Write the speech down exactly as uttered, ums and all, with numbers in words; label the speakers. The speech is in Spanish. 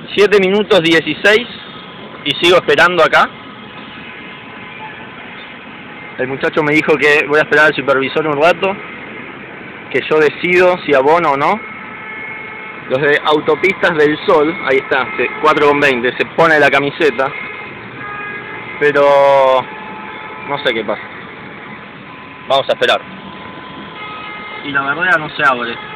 Speaker 1: siete minutos dieciséis y sigo esperando acá. El muchacho me dijo que voy a esperar al supervisor un rato, que yo decido si abono o no. Los de Autopistas del Sol, ahí está, cuatro con veinte, se pone la camiseta, pero no sé qué pasa. Vamos a esperar. Y la verdad no se abre.